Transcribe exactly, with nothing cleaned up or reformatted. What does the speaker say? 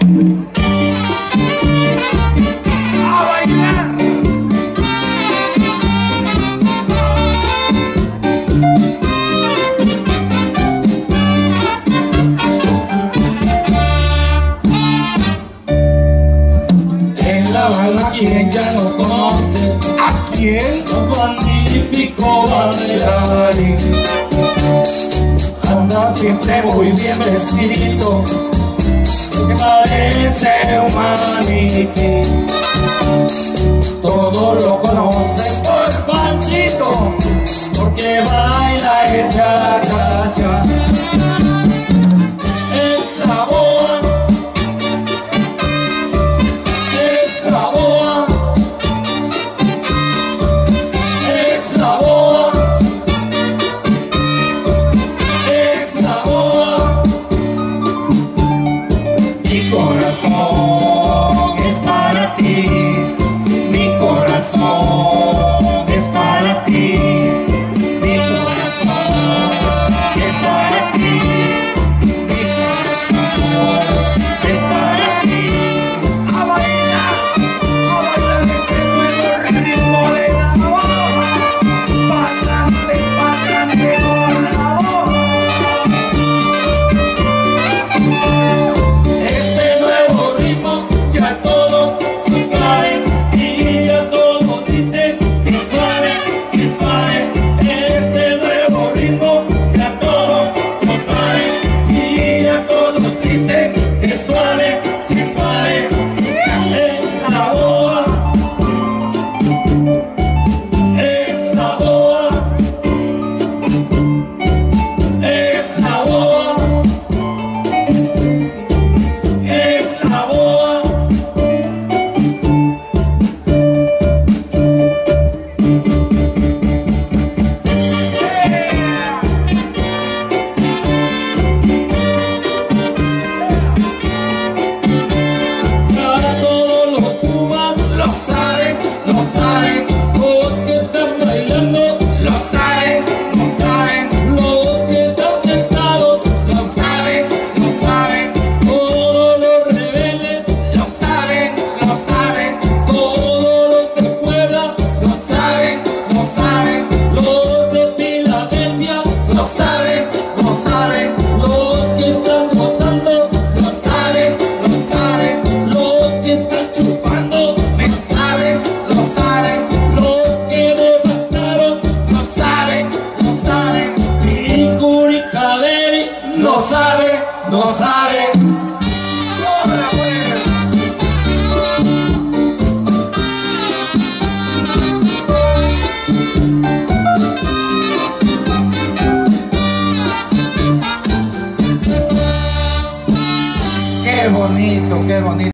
A quien ya no conoce, a quien un magnífico bailarín. Anda siempre muy bien vestido, que parece un maniquí. Todos lo conocen por Panchito, porque baila el cha-cha-cha. Mi corazón es para ti, mi corazón es para ti, mi corazón es para ti, mi corazón es para ti. A bailar, a bailar este nuevo ritmo de la voz, pa'lante, pa'lante con la voz. No sabe, no sabe. Qué bonito, qué bonito.